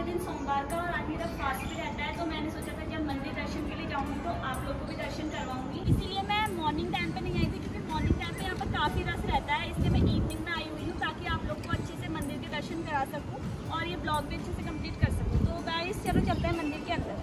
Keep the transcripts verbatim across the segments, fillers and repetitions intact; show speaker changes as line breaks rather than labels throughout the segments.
दिन सोमवार का और आज मेरा फास्ट भी रहता है, तो मैंने सोचा था जब मंदिर दर्शन के लिए जाऊँगी तो आप लोग को भी दर्शन करवाऊँगी। इसीलिए मैं मॉर्निंग टाइम पे नहीं आई थी, क्योंकि मॉर्निंग टाइम पे यहाँ पर काफ़ी रश रहता है, इसलिए मैं इवनिंग में आई हुई हूँ ताकि आप लोग को अच्छे से मंदिर के दर्शन करा सकूँ और ये ब्लॉग भी अच्छे से कम्प्लीट कर सकूँ। तो गाइस चलो चलते हैं मंदिर के अंदर।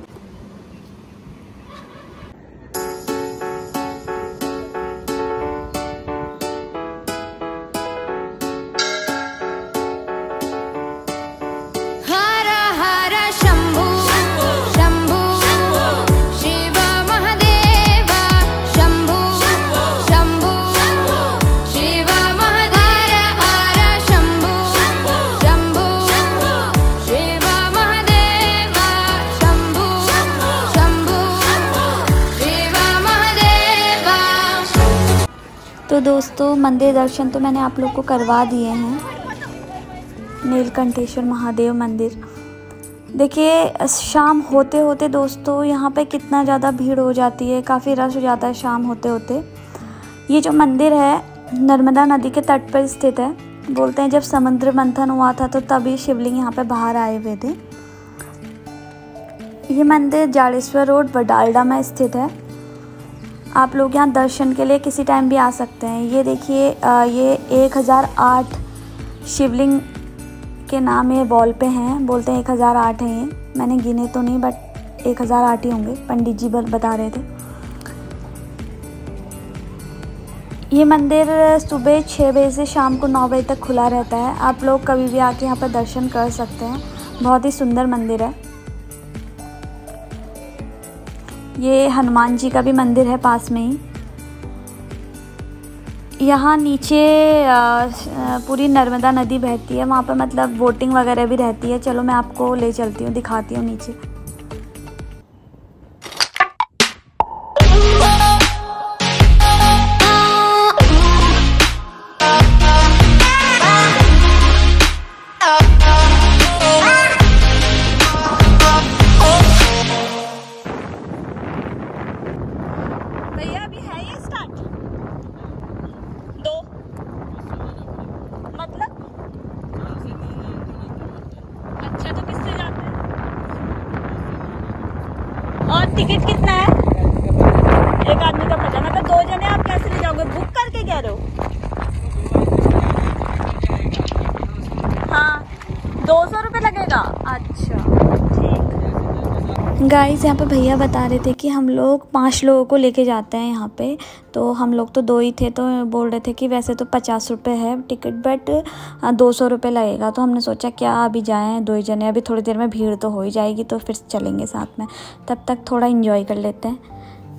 तो दोस्तों मंदिर दर्शन तो मैंने आप लोग को करवा दिए हैं, नीलकंठेश्वर महादेव मंदिर। देखिए शाम होते होते दोस्तों यहाँ पे कितना ज़्यादा भीड़ हो जाती है, काफ़ी रश हो जाता है शाम होते होते। ये जो मंदिर है नर्मदा नदी के तट पर स्थित है। बोलते हैं जब समुद्र मंथन हुआ था तो तभी शिवलिंग यहाँ पे बाहर आए हुए थे। ये मंदिर जाडेश्वर रोड बडाल्डा में स्थित है। आप लोग यहाँ दर्शन के लिए किसी टाइम भी आ सकते हैं। ये देखिए ये एक हज़ार आठ शिवलिंग के नाम ये वॉल पे हैं। बोलते हैं एक हज़ार आठ है, ये मैंने गिने तो नहीं बट एक हज़ार आठ ही होंगे, पंडित जी बता रहे थे। ये मंदिर सुबह छः बजे से शाम को नौ बजे तक खुला रहता है। आप लोग कभी भी आके यहाँ पर दर्शन कर सकते हैं। बहुत ही सुंदर मंदिर है। ये हनुमान जी का भी मंदिर है पास में ही। यहाँ नीचे पूरी नर्मदा नदी बहती है, वहाँ पर मतलब बोटिंग वगैरह भी रहती है। चलो मैं आपको ले चलती हूँ, दिखाती हूँ नीचे।
भैया अभी है ये स्टार्ट दो मतलब अच्छा, तो किससे जाते हैं और टिकट कितना है? एक आदमी का पता, मतलब दो जने आप कैसे ले जाओगे? बुक करके कह रहे हो? हाँ दो सौ रुपये लगेगा। अच्छा ठीक।
गाइस यहाँ पे भैया बता रहे थे कि हम लोग पांच लोगों को लेके जाते हैं यहाँ पे। तो हम लोग तो दो ही थे, तो बोल रहे थे कि वैसे तो पचास रुपये है टिकट बट दो सौ रुपये लगेगा। तो हमने सोचा क्या अभी जाएं दो ही जने, अभी थोड़ी देर में भीड़ तो हो ही जाएगी तो फिर चलेंगे साथ में, तब तक थोड़ा इन्जॉय कर लेते हैं।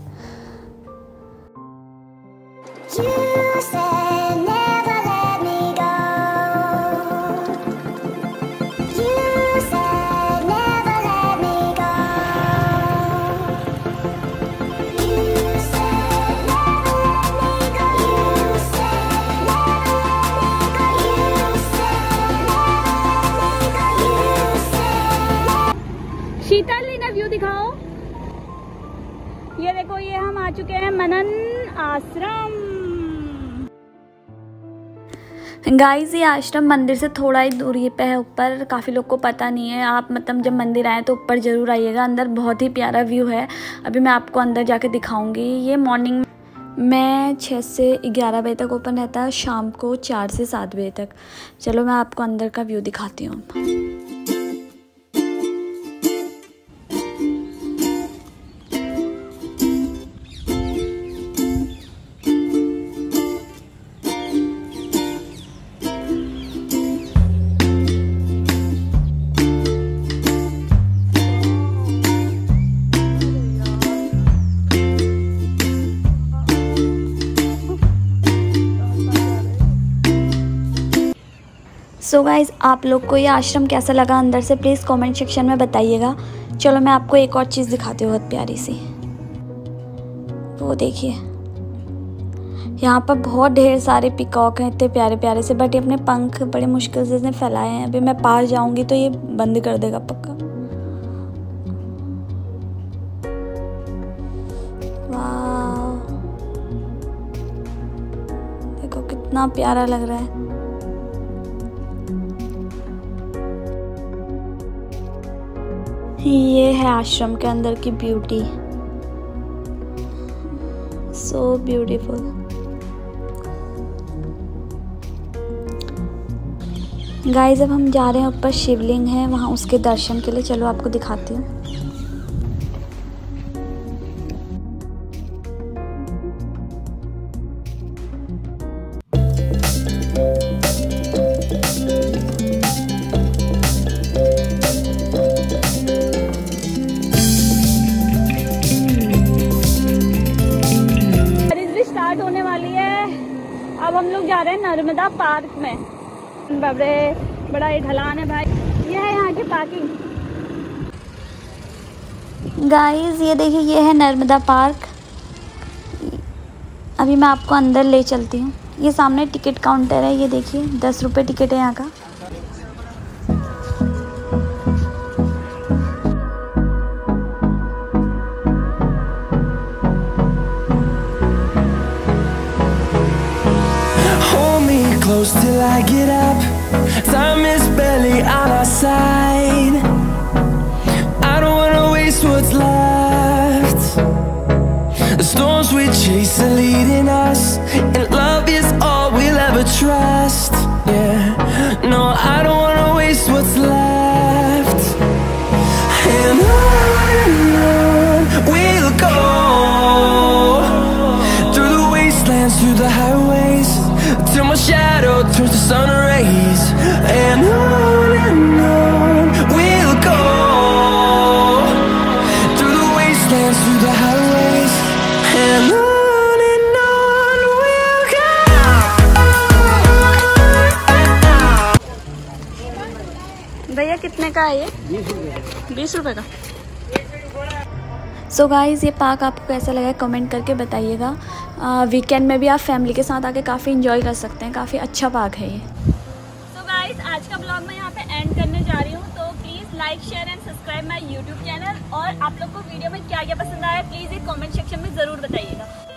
शीतल लीना व्यू दिखाओ। ये देखो ये हम आ चुके हैं मनन आश्रम।
गाइस ये आश्रम मंदिर से थोड़ा ही दूरी पे है ऊपर, काफ़ी लोग को पता नहीं है। आप मतलब जब मंदिर आए तो ऊपर ज़रूर आइएगा। अंदर बहुत ही प्यारा व्यू है, अभी मैं आपको अंदर जाके दिखाऊंगी। ये मॉर्निंग में छः से ग्यारह बजे तक ओपन रहता है, शाम को चार से सात बजे तक। चलो मैं आपको अंदर का व्यू दिखाती हूँ। सो गाइज़ आप लोग को ये आश्रम कैसा लगा अंदर से प्लीज़ कमेंट सेक्शन में बताइएगा। चलो मैं आपको एक और चीज़ दिखाती हूँ बहुत प्यारी सी। वो देखिए यहाँ पर बहुत ढेर सारे पिकॉक हैं, इतने प्यारे प्यारे से, बट ये अपने पंख बड़े मुश्किल से इसने फैलाए हैं। अभी मैं पास जाऊँगी तो ये बंद कर देगा पक्का। वाह देखो कितना प्यारा लग रहा है। ये है आश्रम के अंदर की ब्यूटी, सो ब्यूटीफुल। गाइस अब हम जा रहे हैं ऊपर, शिवलिंग है वहाँ, उसके दर्शन के लिए। चलो आपको दिखाती हूँ।
स्टार्ट होने वाली है। अब हम लोग जा रहे हैं नर्मदा पार्क में। बाबरे बड़ा ही ढलान है भाई। ये है यहाँ की पार्किंग।
गाइस ये देखिए, ये है नर्मदा पार्क। अभी मैं आपको अंदर ले चलती हूँ। ये सामने टिकट काउंटर है, ये देखिए दस रुपये टिकट है यहाँ का।
Close till I get up, time is barely on our side. I don't wanna waste what's left. The storms we chase are leading us, and love is all we'll ever trust. Yeah, no, I don't wanna waste what's left. And on and on we'll go, through the wastelands, through the highways, till my shadow turns to sun rays. And on and on we'll go, through the wastelands, through the highways. And on and on we'll go.
भैया कितने का है ये? बीस रुपए का।
So so guys ये park आपको कैसा लगा कमेंट करके बताइएगा। वीकेंड में भी आप फैमिली के साथ आके काफ़ी इंजॉय कर सकते हैं, काफ़ी अच्छा पार्क है ये।
तो गाइज़ आज का ब्लॉग मैं यहाँ पे एंड करने जा रही हूँ। तो please like share and subscribe my YouTube channel. और आप लोग को वीडियो में क्या क्या पसंद आया प्लीज़ एक कमेंट सेक्शन में ज़रूर बताइएगा।